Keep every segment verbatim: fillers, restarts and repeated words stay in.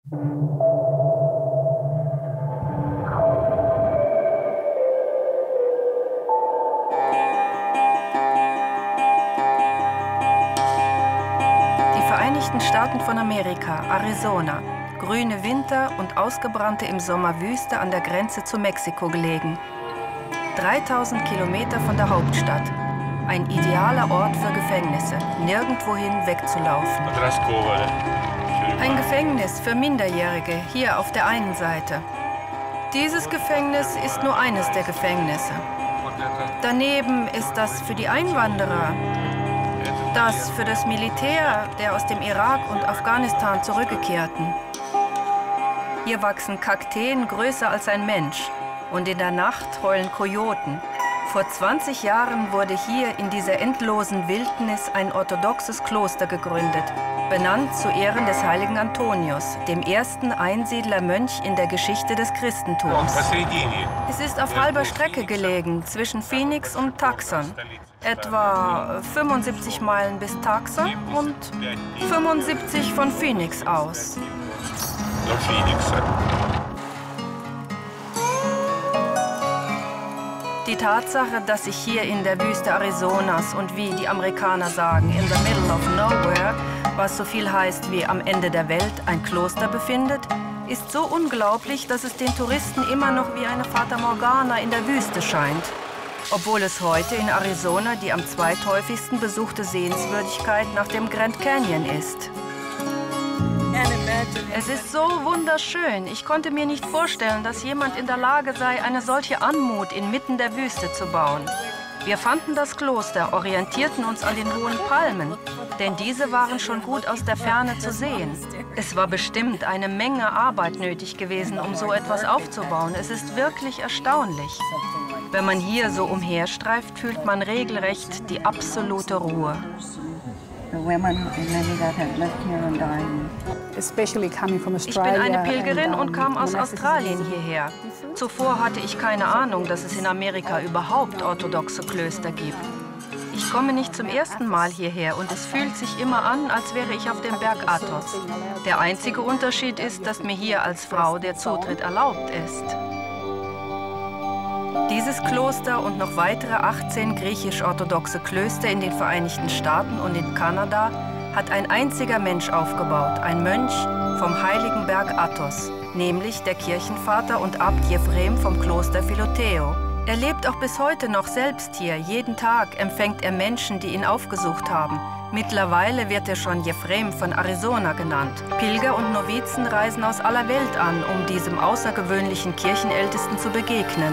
Vereinigten Staaten von Amerika, Arizona. Grüne Winter und ausgebrannte im Sommer Wüste an der Grenze zu Mexiko gelegen. dreitausend Kilometer von der Hauptstadt. Ein idealer Ort für Gefängnisse, nirgendwohin wegzulaufen. Ein Gefängnis für Minderjährige, hier auf der einen Seite. Dieses Gefängnis ist nur eines der Gefängnisse. Daneben ist das für die Einwanderer, das für das Militär der aus dem Irak und Afghanistan zurückgekehrten. Hier wachsen Kakteen größer als ein Mensch und in der Nacht heulen Kojoten. Vor zwanzig Jahren wurde hier in dieser endlosen Wildnis ein orthodoxes Kloster gegründet, benannt zu Ehren des heiligen Antonius, dem ersten Einsiedlermönch in der Geschichte des Christentums. Es ist auf halber Strecke gelegen, zwischen Phoenix und Tucson. Etwa fünfundsiebzig Meilen bis Tucson und fünfundsiebzig von Phoenix aus. Die Tatsache, dass sich hier in der Wüste Arizonas und wie die Amerikaner sagen, in the middle of nowhere, was so viel heißt wie am Ende der Welt, ein Kloster befindet, ist so unglaublich, dass es den Touristen immer noch wie eine Fata Morgana in der Wüste scheint. Obwohl es heute in Arizona die am zweithäufigsten besuchte Sehenswürdigkeit nach dem Grand Canyon ist. Es ist so wunderschön. Ich konnte mir nicht vorstellen, dass jemand in der Lage sei, eine solche Anmut inmitten der Wüste zu bauen. Wir fanden das Kloster, orientierten uns an den hohen Palmen, denn diese waren schon gut aus der Ferne zu sehen. Es war bestimmt eine Menge Arbeit nötig gewesen, um so etwas aufzubauen. Es ist wirklich erstaunlich. Wenn man hier so umherstreift, fühlt man regelrecht die absolute Ruhe. Ich bin eine Pilgerin und kam aus Australien hierher. Zuvor hatte ich keine Ahnung, dass es in Amerika überhaupt orthodoxe Klöster gibt. Ich komme nicht zum ersten Mal hierher und es fühlt sich immer an, als wäre ich auf dem Berg Athos. Der einzige Unterschied ist, dass mir hier als Frau der Zutritt erlaubt ist. Dieses Kloster und noch weitere achtzehn griechisch-orthodoxe Klöster in den Vereinigten Staaten und in Kanada hat ein einziger Mensch aufgebaut, ein Mönch vom heiligen Berg Athos, nämlich der Kirchenvater und Abt Jephrem vom Kloster Philoteo. Er lebt auch bis heute noch selbst hier. Jeden Tag empfängt er Menschen, die ihn aufgesucht haben. Mittlerweile wird er schon Jephrem von Arizona genannt. Pilger und Novizen reisen aus aller Welt an, um diesem außergewöhnlichen Kirchenältesten zu begegnen.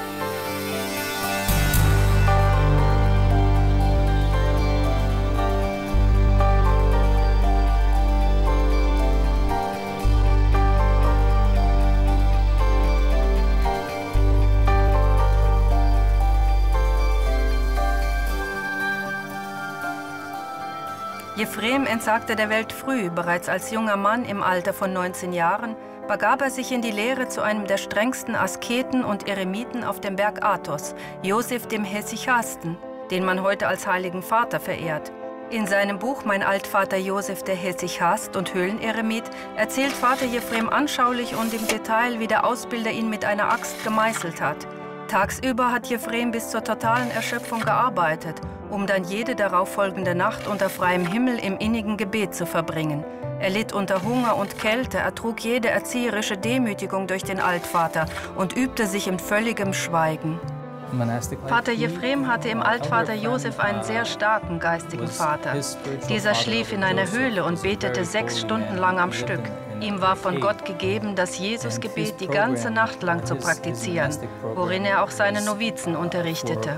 Jephrem entsagte der Welt früh. Bereits als junger Mann im Alter von neunzehn Jahren begab er sich in die Lehre zu einem der strengsten Asketen und Eremiten auf dem Berg Athos, Josef dem Hesychasten, den man heute als Heiligen Vater verehrt. In seinem Buch Mein Altvater Josef der Hesychast und Höhleneremit erzählt Vater Jephrem anschaulich und im Detail, wie der Ausbilder ihn mit einer Axt gemeißelt hat. Tagsüber hat Jephrem bis zur totalen Erschöpfung gearbeitet, um dann jede darauffolgende Nacht unter freiem Himmel im innigen Gebet zu verbringen. Er litt unter Hunger und Kälte, ertrug jede erzieherische Demütigung durch den Altvater und übte sich in völligem Schweigen. Vater Jephrem hatte im Altvater Josef einen sehr starken geistigen Vater. Dieser schlief in einer Höhle und betete sechs Stunden lang am Stück. Ihm war von Gott gegeben, das Jesusgebet die ganze Nacht lang zu praktizieren, worin er auch seine Novizen unterrichtete.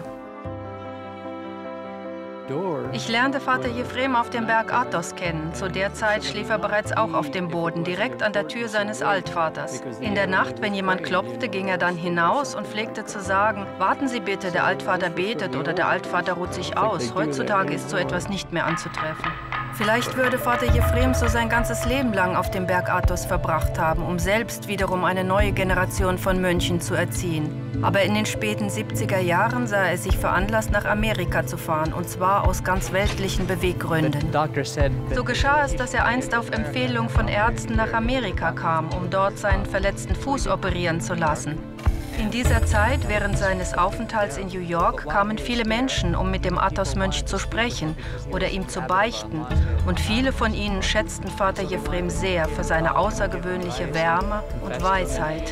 Ich lernte Vater Jephrem auf dem Berg Athos kennen. Zu der Zeit schlief er bereits auch auf dem Boden, direkt an der Tür seines Altvaters. In der Nacht, wenn jemand klopfte, ging er dann hinaus und pflegte zu sagen, warten Sie bitte, der Altvater betet oder der Altvater ruht sich aus. Heutzutage ist so etwas nicht mehr anzutreffen. Vielleicht würde Vater Jephrem so sein ganzes Leben lang auf dem Berg Athos verbracht haben, um selbst wiederum eine neue Generation von Mönchen zu erziehen. Aber in den späten siebziger Jahren sah er sich veranlasst, nach Amerika zu fahren, und zwar aus ganz weltlichen Beweggründen. So geschah es, dass er einst auf Empfehlung von Ärzten nach Amerika kam, um dort seinen verletzten Fuß operieren zu lassen. In dieser Zeit, während seines Aufenthalts in New York, kamen viele Menschen, um mit dem Athos-Mönch zu sprechen oder ihm zu beichten. Und viele von ihnen schätzten Vater Jephrem sehr für seine außergewöhnliche Wärme und Weisheit.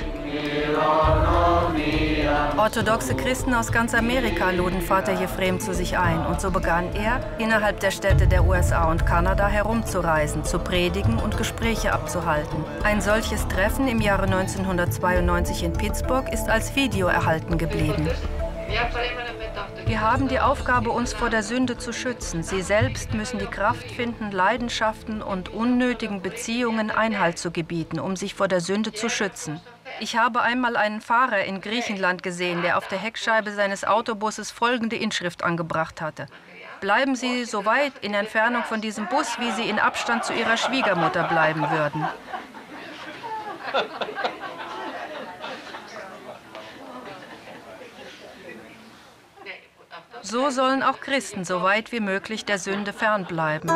Orthodoxe Christen aus ganz Amerika luden Vater Jephrem zu sich ein, und so begann er, innerhalb der Städte der U S A und Kanada herumzureisen, zu predigen und Gespräche abzuhalten. Ein solches Treffen im Jahre neunzehnhundertzweiundneunzig in Pittsburgh ist als Video erhalten geblieben. Wir haben die Aufgabe, uns vor der Sünde zu schützen. Sie selbst müssen die Kraft finden, Leidenschaften und unnötigen Beziehungen Einhalt zu gebieten, um sich vor der Sünde zu schützen. Ich habe einmal einen Fahrer in Griechenland gesehen, der auf der Heckscheibe seines Autobusses folgende Inschrift angebracht hatte: Bleiben Sie so weit in Entfernung von diesem Bus, wie Sie in Abstand zu Ihrer Schwiegermutter bleiben würden. So sollen auch Christen so weit wie möglich der Sünde fernbleiben.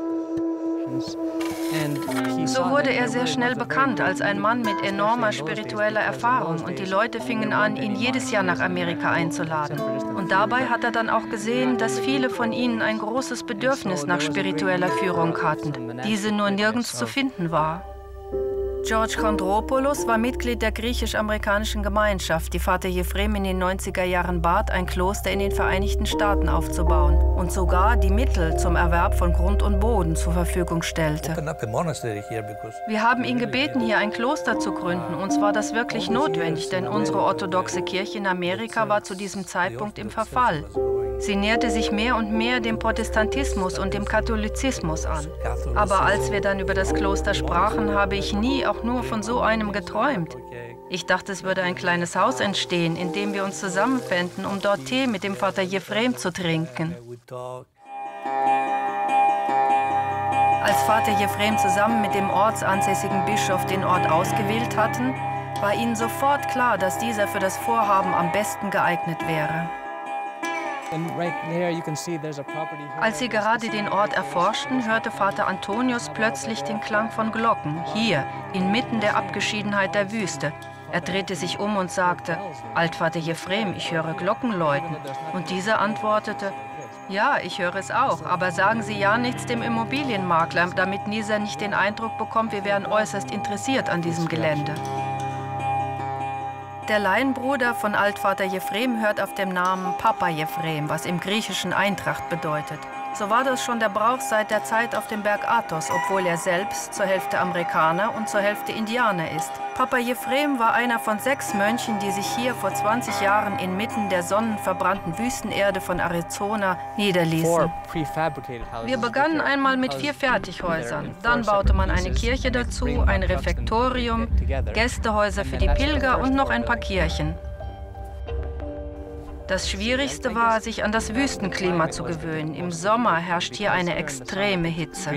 So wurde er sehr schnell bekannt als ein Mann mit enormer spiritueller Erfahrung, und die Leute fingen an, ihn jedes Jahr nach Amerika einzuladen. Und dabei hat er dann auch gesehen, dass viele von ihnen ein großes Bedürfnis nach spiritueller Führung hatten, diese nur nirgends zu finden war. George Chondropoulos war Mitglied der griechisch-amerikanischen Gemeinschaft, die Vater Jephrem in den neunziger Jahren bat, ein Kloster in den Vereinigten Staaten aufzubauen und sogar die Mittel zum Erwerb von Grund und Boden zur Verfügung stellte. Wir haben ihn gebeten, hier ein Kloster zu gründen. Uns war das wirklich notwendig, denn unsere orthodoxe Kirche in Amerika war zu diesem Zeitpunkt im Verfall. Sie näherte sich mehr und mehr dem Protestantismus und dem Katholizismus an. Aber als wir dann über das Kloster sprachen, habe ich nie auch nur von so einem geträumt. Ich dachte, es würde ein kleines Haus entstehen, in dem wir uns zusammenfänden, um dort Tee mit dem Vater Jephrem zu trinken. Als Vater Jephrem zusammen mit dem ortsansässigen Bischof den Ort ausgewählt hatten, war ihnen sofort klar, dass dieser für das Vorhaben am besten geeignet wäre. Als sie gerade den Ort erforschten, hörte Vater Antonius plötzlich den Klang von Glocken, hier, inmitten der Abgeschiedenheit der Wüste. Er drehte sich um und sagte: Altvater Jephrem, ich höre Glocken läuten. Und dieser antwortete: Ja, ich höre es auch, aber sagen Sie ja nichts dem Immobilienmakler, damit dieser nicht den Eindruck bekommt, wir wären äußerst interessiert an diesem Gelände. Der Laienbruder von Altvater Jephrem hört auf dem Namen Papa Jephrem, was im Griechischen Eintracht bedeutet. So war das schon der Brauch seit der Zeit auf dem Berg Athos, obwohl er selbst zur Hälfte Amerikaner und zur Hälfte Indianer ist. Papa Jephrem war einer von sechs Mönchen, die sich hier vor zwanzig Jahren inmitten der sonnenverbrannten Wüstenerde von Arizona niederließen. Wir begannen einmal mit vier Fertighäusern. Dann baute man eine Kirche dazu, ein Refektorium, Gästehäuser für die Pilger und noch ein paar Kirchen. Das Schwierigste war, sich an das Wüstenklima zu gewöhnen. Im Sommer herrscht hier eine extreme Hitze.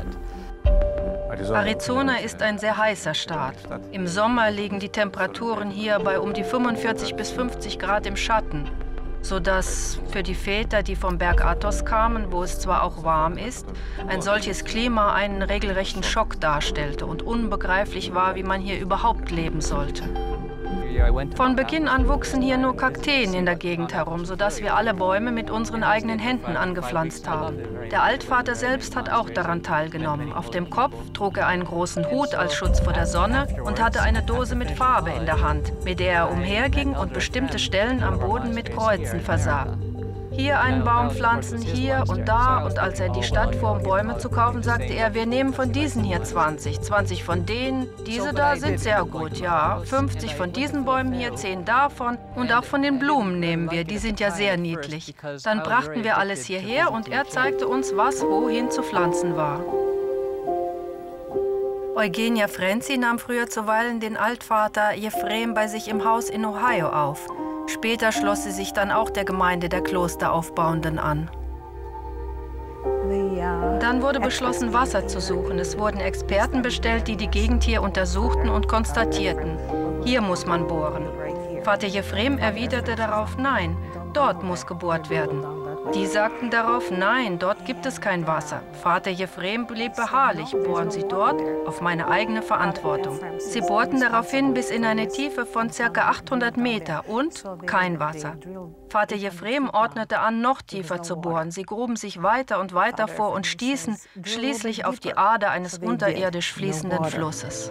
Arizona ist ein sehr heißer Staat. Im Sommer liegen die Temperaturen hier bei um die fünfundvierzig bis fünfzig Grad im Schatten, sodass für die Väter, die vom Berg Athos kamen, wo es zwar auch warm ist, ein solches Klima einen regelrechten Schock darstellte und unbegreiflich war, wie man hier überhaupt leben sollte. Von Beginn an wuchsen hier nur Kakteen in der Gegend herum, sodass wir alle Bäume mit unseren eigenen Händen angepflanzt haben. Der Altvater selbst hat auch daran teilgenommen. Auf dem Kopf trug er einen großen Hut als Schutz vor der Sonne und hatte eine Dose mit Farbe in der Hand, mit der er umherging und bestimmte Stellen am Boden mit Kreuzen versah. Hier einen Baum pflanzen, hier und da, und als er in die Stadt fuhr, um Bäume zu kaufen, sagte er, wir nehmen von diesen hier zwanzig, zwanzig von denen, diese da sind sehr gut, ja, fünfzig von diesen Bäumen hier, zehn davon, und auch von den Blumen nehmen wir, die sind ja sehr niedlich. Dann brachten wir alles hierher und er zeigte uns, was wohin zu pflanzen war. Eugenia Frenzy nahm früher zuweilen den Altvater Jephrem bei sich im Haus in Ohio auf. Später schloss sie sich dann auch der Gemeinde der Klosteraufbauenden an. Dann wurde beschlossen, Wasser zu suchen. Es wurden Experten bestellt, die die Gegend hier untersuchten und konstatierten: Hier muss man bohren. Vater Jefrem erwiderte darauf: Nein, dort muss gebohrt werden. Die sagten darauf: Nein, dort gibt es kein Wasser. Vater Jefrem blieb beharrlich: Bohren Sie dort, auf meine eigene Verantwortung. Sie bohrten daraufhin bis in eine Tiefe von ca. achthundert Meter und kein Wasser. Vater Jefrem ordnete an, noch tiefer zu bohren. Sie gruben sich weiter und weiter vor und stießen schließlich auf die Ader eines unterirdisch fließenden Flusses.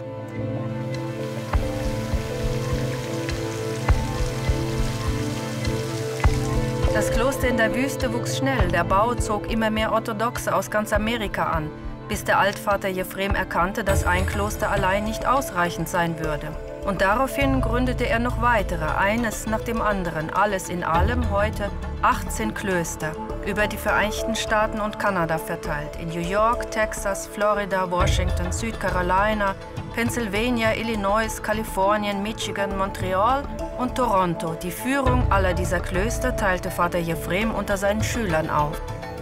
Das Kloster in der Wüste wuchs schnell. Der Bau zog immer mehr Orthodoxe aus ganz Amerika an, bis der Altvater Jefrem erkannte, dass ein Kloster allein nicht ausreichend sein würde. Und daraufhin gründete er noch weitere, eines nach dem anderen, alles in allem heute achtzehn Klöster, über die Vereinigten Staaten und Kanada verteilt, in New York, Texas, Florida, Washington, Südcarolina, Pennsylvania, Illinois, Kalifornien, Michigan, Montreal und Toronto. Die Führung aller dieser Klöster teilte Vater Jefrem unter seinen Schülern auf.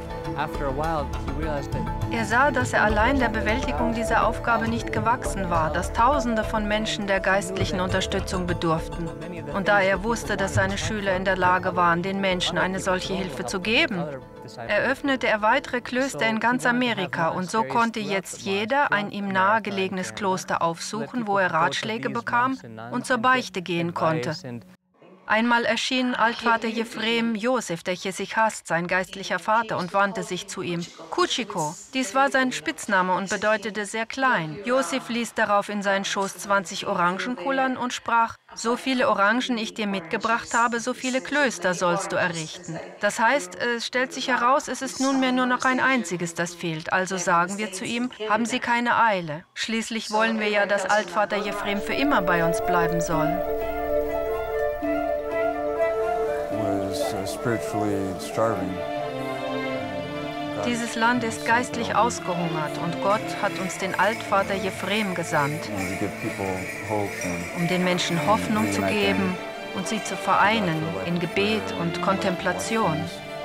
Er sah, dass er allein der Bewältigung dieser Aufgabe nicht gewachsen war, dass Tausende von Menschen der geistlichen Unterstützung bedurften. Und da er wusste, dass seine Schüler in der Lage waren, den Menschen eine solche Hilfe zu geben, eröffnete er weitere Klöster in ganz Amerika, und so konnte jetzt jeder ein ihm nahegelegenes Kloster aufsuchen, wo er Ratschläge bekam und zur Beichte gehen konnte. Einmal erschien Altvater Jefrem Josef, der Chesichas, sein geistlicher Vater, und wandte sich zu ihm. Kuchiko, dies war sein Spitzname und bedeutete sehr klein. Josef ließ darauf in seinen Schoß zwanzig Orangen kullern und sprach: So viele Orangen ich dir mitgebracht habe, so viele Klöster sollst du errichten. Das heißt, es stellt sich heraus, es ist nunmehr nur noch ein einziges, das fehlt. Also sagen wir zu ihm: Haben Sie keine Eile. Schließlich wollen wir ja, dass Altvater Jefrem für immer bei uns bleiben soll. Dieses Land ist geistlich ausgehungert, und Gott hat uns den Altvater Jefrem gesandt, um den Menschen Hoffnung zu geben und sie zu vereinen in Gebet und Kontemplation.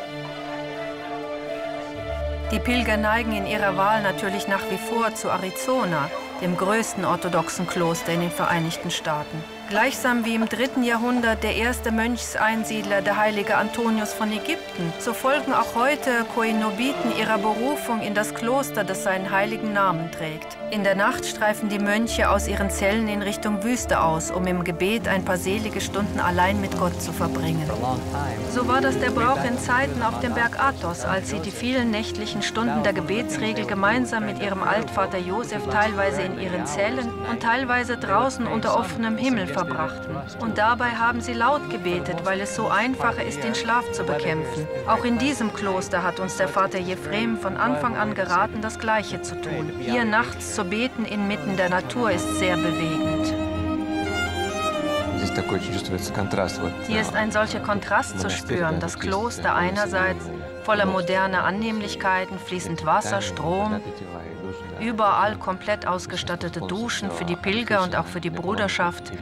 Die Pilger neigen in ihrer Wahl natürlich nach wie vor zu Arizona, dem größten orthodoxen Kloster in den Vereinigten Staaten. Gleichsam wie im dritten Jahrhundert der erste Mönchseinsiedler, der heilige Antonius von Ägypten, so folgen auch heute Koinobiten ihrer Berufung in das Kloster, das seinen heiligen Namen trägt. In der Nacht streifen die Mönche aus ihren Zellen in Richtung Wüste aus, um im Gebet ein paar selige Stunden allein mit Gott zu verbringen. So war das der Brauch in Zeiten auf dem Berg Athos, als sie die vielen nächtlichen Stunden der Gebetsregel gemeinsam mit ihrem Altvater Josef teilweise in ihren Zellen und teilweise draußen unter offenem Himmel verbrachten. Und dabei haben sie laut gebetet, weil es so einfacher ist, den Schlaf zu bekämpfen. Auch in diesem Kloster hat uns der Vater Jefrem von Anfang an geraten, das Gleiche zu tun. Hier nachts zu beten inmitten der Natur ist sehr bewegend. Hier ist ein solcher Kontrast zu spüren. Das Kloster einerseits voller moderner Annehmlichkeiten, fließend Wasser, Strom, überall komplett ausgestattete Duschen für die Pilger und auch für die Bruderschaft.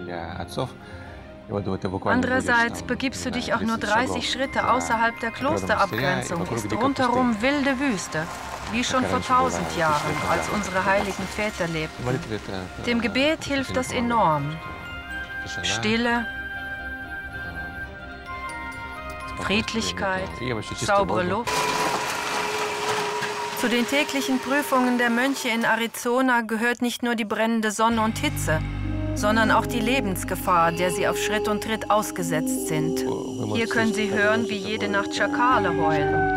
Andererseits begibst du dich auch nur dreißig Schritte außerhalb der Klosterabgrenzung, ist rundherum wilde Wüste, wie schon vor tausend Jahren, als unsere heiligen Väter lebten. Dem Gebet hilft das enorm. Stille, Friedlichkeit, saubere Luft. Zu den täglichen Prüfungen der Mönche in Arizona gehört nicht nur die brennende Sonne und Hitze, sondern auch die Lebensgefahr, der sie auf Schritt und Tritt ausgesetzt sind. Hier können sie hören, wie jede Nacht Schakale heulen.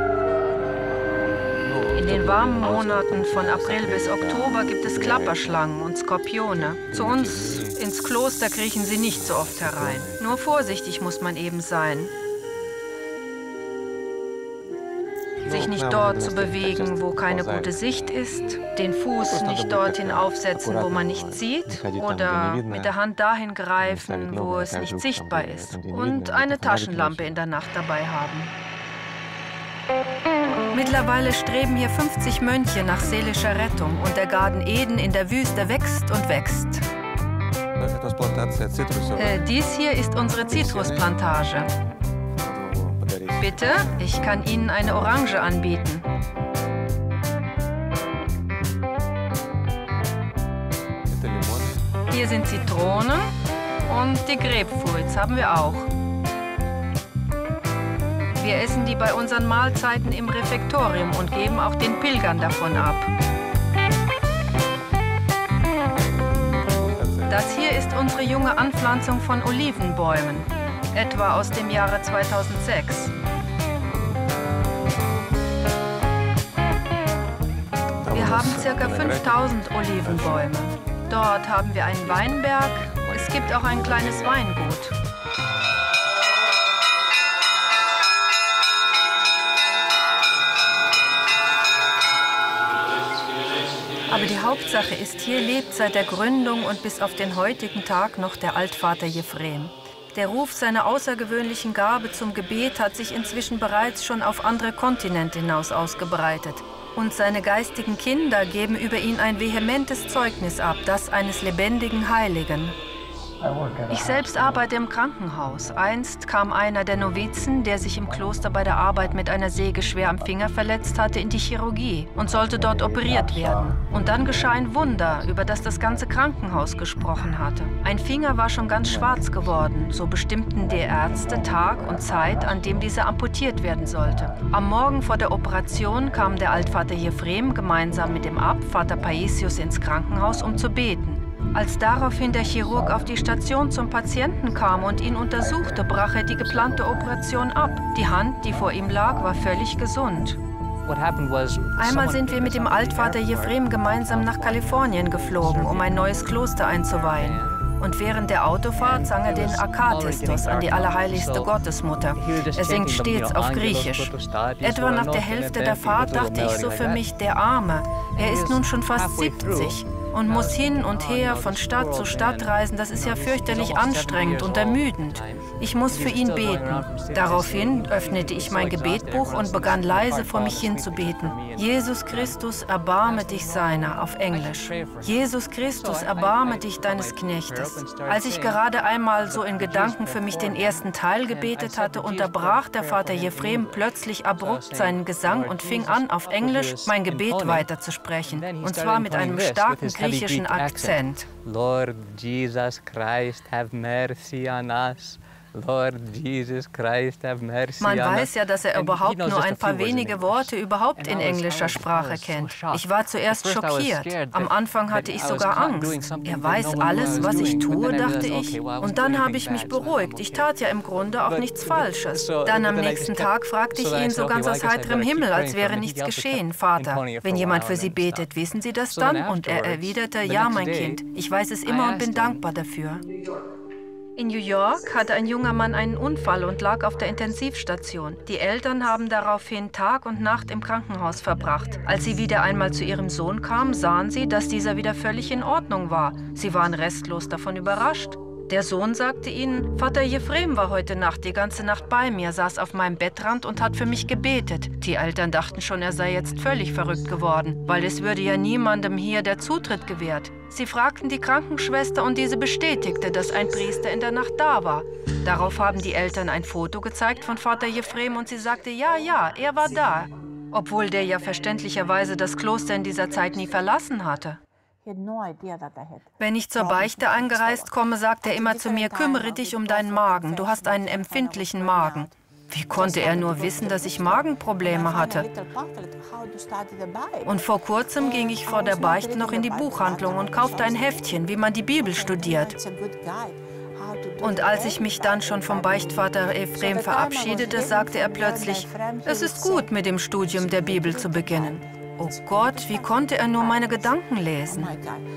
In den warmen Monaten von April bis Oktober gibt es Klapperschlangen und Skorpione. Zu uns ins Kloster kriechen sie nicht so oft herein. Nur vorsichtig muss man eben sein, sich nicht dort zu bewegen, wo keine gute Sicht ist, den Fuß nicht dorthin aufsetzen, wo man nichts sieht, oder mit der Hand dahin greifen, wo es nicht sichtbar ist, und eine Taschenlampe in der Nacht dabei haben. Mittlerweile streben hier fünfzig Mönche nach seelischer Rettung, und der Garten Eden in der Wüste wächst und wächst. Äh, dies hier ist unsere Zitrusplantage. Bitte, ich kann Ihnen eine Orange anbieten. Hier sind Zitronen und die Grapefruits haben wir auch. Wir essen die bei unseren Mahlzeiten im Refektorium und geben auch den Pilgern davon ab. Das hier ist unsere junge Anpflanzung von Olivenbäumen, etwa aus dem Jahre zweitausendsechs. Wir haben ca. fünftausend Olivenbäume. Dort haben wir einen Weinberg. Es gibt auch ein kleines Weingut. Aber die Hauptsache ist, hier lebt seit der Gründung und bis auf den heutigen Tag noch der Altvater Jephrem. Der Ruf seiner außergewöhnlichen Gabe zum Gebet hat sich inzwischen bereits schon auf andere Kontinente hinaus ausgebreitet. Und seine geistigen Kinder geben über ihn ein vehementes Zeugnis ab, das eines lebendigen Heiligen. Ich selbst arbeite im Krankenhaus. Einst kam einer der Novizen, der sich im Kloster bei der Arbeit mit einer Säge schwer am Finger verletzt hatte, in die Chirurgie und sollte dort operiert werden. Und dann geschah ein Wunder, über das das ganze Krankenhaus gesprochen hatte. Ein Finger war schon ganz schwarz geworden, so bestimmten die Ärzte Tag und Zeit, an dem dieser amputiert werden sollte. Am Morgen vor der Operation kam der Altvater Jephrem gemeinsam mit dem Abt, Vater Paisius, ins Krankenhaus, um zu beten. Als daraufhin der Chirurg auf die Station zum Patienten kam und ihn untersuchte, brach er die geplante Operation ab. Die Hand, die vor ihm lag, war völlig gesund. Einmal sind wir mit dem Altvater Jephrem gemeinsam nach Kalifornien geflogen, um ein neues Kloster einzuweihen. Und während der Autofahrt sang er den Akatistos an die allerheiligste Gottesmutter. Er singt stets auf Griechisch. Etwa nach der Hälfte der Fahrt dachte ich so für mich, der Arme, er ist nun schon fast siebzig. Und muss hin und her von Stadt zu Stadt reisen, das ist ja fürchterlich anstrengend und ermüdend. Ich muss für ihn beten. Daraufhin öffnete ich mein Gebetbuch und begann leise vor mich hin zu beten. Jesus Christus, erbarme dich seiner, auf Englisch. Jesus Christus, erbarme dich deines Knechtes. Als ich gerade einmal so in Gedanken für mich den ersten Teil gebetet hatte, unterbrach der Vater Jephrem plötzlich abrupt seinen Gesang und fing an, auf Englisch mein Gebet weiterzusprechen. Und zwar mit einem starken griechischen Akzent. Lord Jesus Christ, have mercy on us. Lord Jesus Christ, have mercy Man on weiß us. ja, dass er überhaupt nur ein paar wenige Worte überhaupt in englischer Sprache kennt. Ich war zuerst schockiert. Am Anfang hatte ich sogar Angst. Er weiß alles, was ich tue, dachte ich. Und dann habe ich mich beruhigt. Ich tat ja im Grunde auch nichts Falsches. Dann am nächsten Tag fragte ich ihn so ganz aus heiterem Himmel, als wäre nichts geschehen. Vater, wenn jemand für Sie betet, wissen Sie das dann? Und er erwiderte, ja, mein Kind, ich weiß es immer und bin dankbar dafür. In New York hatte ein junger Mann einen Unfall und lag auf der Intensivstation. Die Eltern haben daraufhin Tag und Nacht im Krankenhaus verbracht. Als sie wieder einmal zu ihrem Sohn kamen, sahen sie, dass dieser wieder völlig in Ordnung war. Sie waren restlos davon überrascht. Der Sohn sagte ihnen, Vater Jephrem war heute Nacht die ganze Nacht bei mir, saß auf meinem Bettrand und hat für mich gebetet. Die Eltern dachten schon, er sei jetzt völlig verrückt geworden, weil es würde ja niemandem hier der Zutritt gewährt. Sie fragten die Krankenschwester und diese bestätigte, dass ein Priester in der Nacht da war. Darauf haben die Eltern ein Foto gezeigt von Vater Jephrem und sie sagte, ja, ja, er war da. Obwohl der ja verständlicherweise das Kloster in dieser Zeit nie verlassen hatte. Wenn ich zur Beichte angereist komme, sagt er immer zu mir, kümmere dich um deinen Magen, du hast einen empfindlichen Magen. Wie konnte er nur wissen, dass ich Magenprobleme hatte? Und vor kurzem ging ich vor der Beichte noch in die Buchhandlung und kaufte ein Heftchen, wie man die Bibel studiert. Und als ich mich dann schon vom Beichtvater Jephrem verabschiedete, sagte er plötzlich, es ist gut, mit dem Studium der Bibel zu beginnen. Oh Gott, wie konnte er nur meine Gedanken lesen?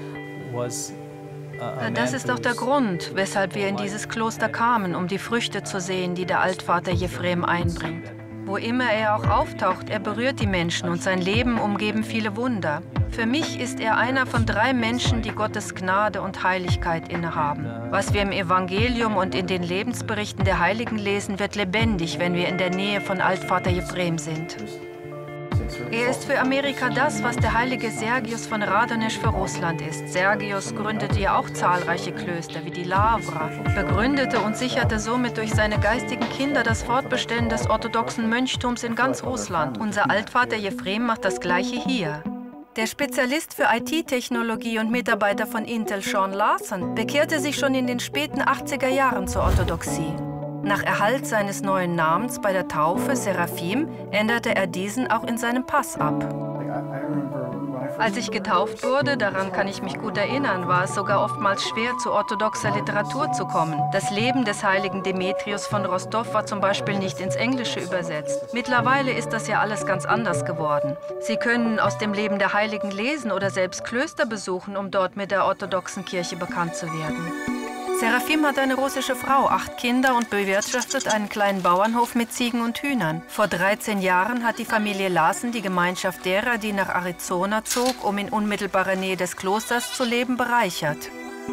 Das ist doch der Grund, weshalb wir in dieses Kloster kamen, um die Früchte zu sehen, die der Altvater Jephrem einbringt. Wo immer er auch auftaucht, er berührt die Menschen und sein Leben umgeben viele Wunder. Für mich ist er einer von drei Menschen, die Gottes Gnade und Heiligkeit innehaben. Was wir im Evangelium und in den Lebensberichten der Heiligen lesen, wird lebendig, wenn wir in der Nähe von Altvater Jephrem sind. Er ist für Amerika das, was der heilige Sergius von Radonesch für Russland ist. Sergius gründete ja auch zahlreiche Klöster, wie die Lavra, begründete und sicherte somit durch seine geistigen Kinder das Fortbestellen des orthodoxen Mönchtums in ganz Russland. Unser Altvater Jephrem macht das Gleiche hier. Der Spezialist für I T-Technologie und Mitarbeiter von Intel, Sean Larson, bekehrte sich schon in den späten achtziger Jahren zur Orthodoxie. Nach Erhalt seines neuen Namens bei der Taufe, Seraphim, änderte er diesen auch in seinem Pass ab. Als ich getauft wurde, daran kann ich mich gut erinnern, war es sogar oftmals schwer, zu orthodoxer Literatur zu kommen. Das Leben des heiligen Demetrius von Rostov war zum Beispiel nicht ins Englische übersetzt. Mittlerweile ist das ja alles ganz anders geworden. Sie können aus dem Leben der Heiligen lesen oder selbst Klöster besuchen, um dort mit der orthodoxen Kirche bekannt zu werden. Seraphim hat eine russische Frau, acht Kinder und bewirtschaftet einen kleinen Bauernhof mit Ziegen und Hühnern. Vor dreizehn Jahren hat die Familie Larson die Gemeinschaft derer, die nach Arizona zog, um in unmittelbarer Nähe des Klosters zu leben, bereichert.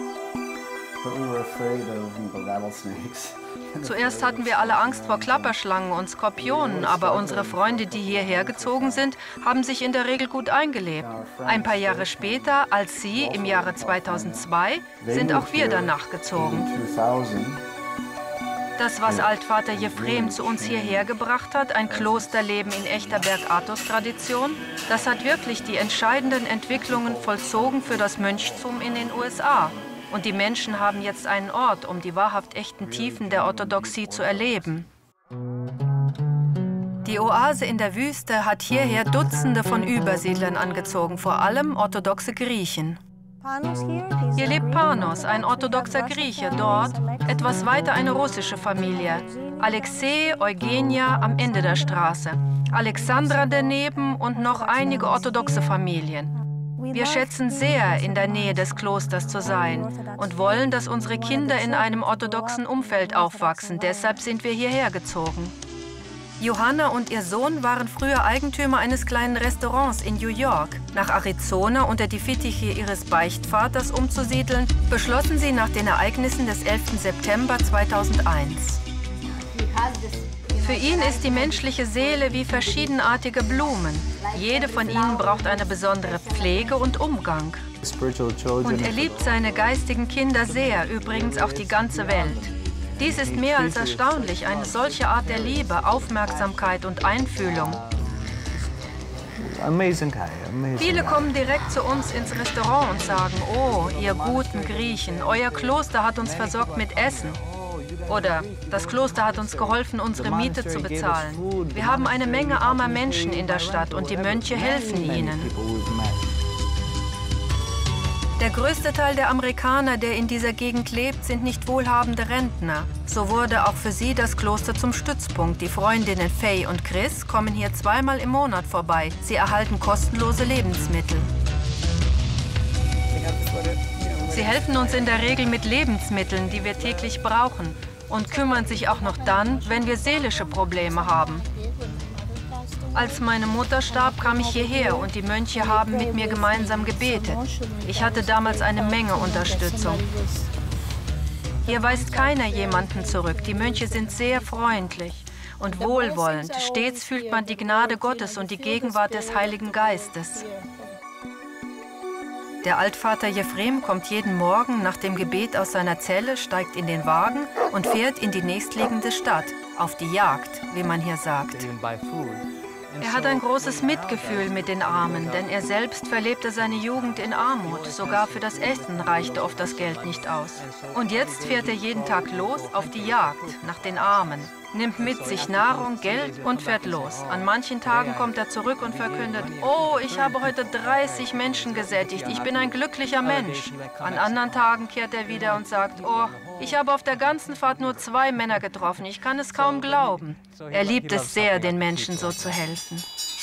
Zuerst hatten wir alle Angst vor Klapperschlangen und Skorpionen, aber unsere Freunde, die hierher gezogen sind, haben sich in der Regel gut eingelebt. Ein paar Jahre später, als sie im Jahre zweitausendzwei, sind auch wir danach gezogen. Das, was Altvater Jefrem zu uns hierher gebracht hat, ein Klosterleben in echter Berg-Athos-Tradition, das hat wirklich die entscheidenden Entwicklungen vollzogen für das Mönchtum in den U S A. Und die Menschen haben jetzt einen Ort, um die wahrhaft echten Tiefen der Orthodoxie zu erleben. Die Oase in der Wüste hat hierher Dutzende von Übersiedlern angezogen, vor allem orthodoxe Griechen. Hier lebt Panos, ein orthodoxer Grieche, dort etwas weiter eine russische Familie. Alexei, Eugenia am Ende der Straße, Alexandra daneben und noch einige orthodoxe Familien. Wir schätzen sehr, in der Nähe des Klosters zu sein und wollen, dass unsere Kinder in einem orthodoxen Umfeld aufwachsen. Deshalb sind wir hierher gezogen. Johanna und ihr Sohn waren früher Eigentümer eines kleinen Restaurants in New York. Nach Arizona unter die Fittiche ihres Beichtvaters umzusiedeln, beschlossen sie nach den Ereignissen des elften September zweitausendeins. Für ihn ist die menschliche Seele wie verschiedenartige Blumen. Jede von ihnen braucht eine besondere Pflege und Umgang. Und er liebt seine geistigen Kinder sehr, übrigens auch die ganze Welt. Dies ist mehr als erstaunlich, eine solche Art der Liebe, Aufmerksamkeit und Einfühlung. Viele kommen direkt zu uns ins Restaurant und sagen, oh, ihr guten Griechen, euer Kloster hat uns versorgt mit Essen. Oder das Kloster hat uns geholfen, unsere Miete zu bezahlen. Wir haben eine Menge armer Menschen in der Stadt und die Mönche helfen ihnen. Der größte Teil der Amerikaner, der in dieser Gegend lebt, sind nicht wohlhabende Rentner. So wurde auch für sie das Kloster zum Stützpunkt. Die Freundinnen Faye und Chris kommen hier zweimal im Monat vorbei. Sie erhalten kostenlose Lebensmittel. Sie helfen uns in der Regel mit Lebensmitteln, die wir täglich brauchen, und kümmern sich auch noch dann, wenn wir seelische Probleme haben. Als meine Mutter starb, kam ich hierher und die Mönche haben mit mir gemeinsam gebetet. Ich hatte damals eine Menge Unterstützung. Hier weist keiner jemanden zurück. Die Mönche sind sehr freundlich und wohlwollend. Stets fühlt man die Gnade Gottes und die Gegenwart des Heiligen Geistes. Der Altvater Jefrem kommt jeden Morgen nach dem Gebet aus seiner Zelle, steigt in den Wagen und fährt in die nächstliegende Stadt, auf die Jagd, wie man hier sagt. Er hat ein großes Mitgefühl mit den Armen, denn er selbst verlebte seine Jugend in Armut. Sogar für das Essen reichte oft das Geld nicht aus. Und jetzt fährt er jeden Tag los auf die Jagd nach den Armen, nimmt mit sich Nahrung, Geld und fährt los. An manchen Tagen kommt er zurück und verkündet, oh, ich habe heute dreißig Menschen gesättigt, ich bin ein glücklicher Mensch. An anderen Tagen kehrt er wieder und sagt, oh, ich habe auf der ganzen Fahrt nur zwei Männer getroffen, ich kann es kaum glauben. Er liebt es sehr, den Menschen so zu helfen.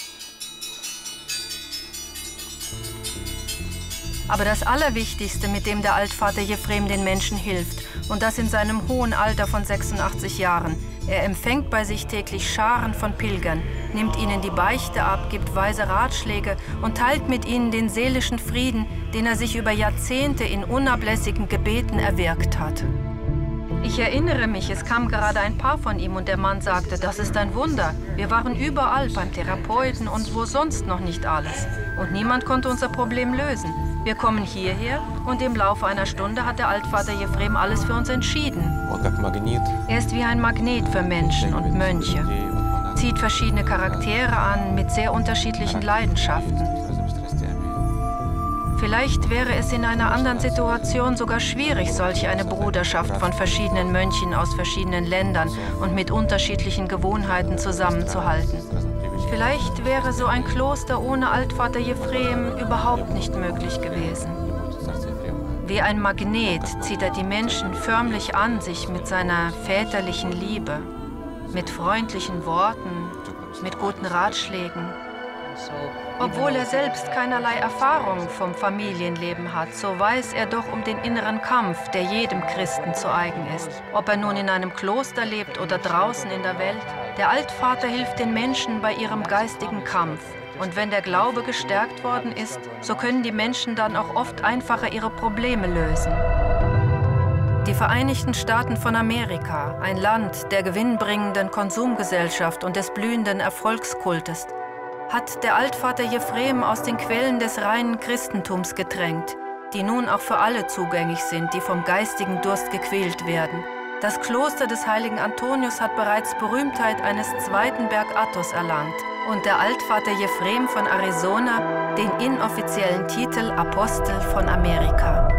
Aber das Allerwichtigste, mit dem der Altvater Jefrem den Menschen hilft, und das in seinem hohen Alter von sechsundachtzig Jahren, er empfängt bei sich täglich Scharen von Pilgern, nimmt ihnen die Beichte ab, gibt weise Ratschläge und teilt mit ihnen den seelischen Frieden, den er sich über Jahrzehnte in unablässigen Gebeten erwirkt hat. Ich erinnere mich, es kam gerade ein Paar von ihm und der Mann sagte, das ist ein Wunder. Wir waren überall beim Therapeuten und wo sonst noch nicht alles. Und niemand konnte unser Problem lösen. Wir kommen hierher und im Laufe einer Stunde hat der Altvater Jefrem alles für uns entschieden. Er ist wie ein Magnet für Menschen und Mönche, zieht verschiedene Charaktere an mit sehr unterschiedlichen Leidenschaften. Vielleicht wäre es in einer anderen Situation sogar schwierig, solch eine Bruderschaft von verschiedenen Mönchen aus verschiedenen Ländern und mit unterschiedlichen Gewohnheiten zusammenzuhalten. Vielleicht wäre so ein Kloster ohne Altvater Jephrem überhaupt nicht möglich gewesen. Wie ein Magnet zieht er die Menschen förmlich an sich mit seiner väterlichen Liebe, mit freundlichen Worten, mit guten Ratschlägen. Obwohl er selbst keinerlei Erfahrung vom Familienleben hat, so weiß er doch um den inneren Kampf, der jedem Christen zu eigen ist. Ob er nun in einem Kloster lebt oder draußen in der Welt, der Altvater hilft den Menschen bei ihrem geistigen Kampf. Und wenn der Glaube gestärkt worden ist, so können die Menschen dann auch oft einfacher ihre Probleme lösen. Die Vereinigten Staaten von Amerika, ein Land der gewinnbringenden Konsumgesellschaft und des blühenden Erfolgskultes, hat der Altvater Jephrem aus den Quellen des reinen Christentums getränkt, die nun auch für alle zugänglich sind, die vom geistigen Durst gequält werden. Das Kloster des heiligen Antonius hat bereits Berühmtheit eines zweiten Berg Athos erlangt und der Altvater Jephrem von Arizona den inoffiziellen Titel Apostel von Amerika.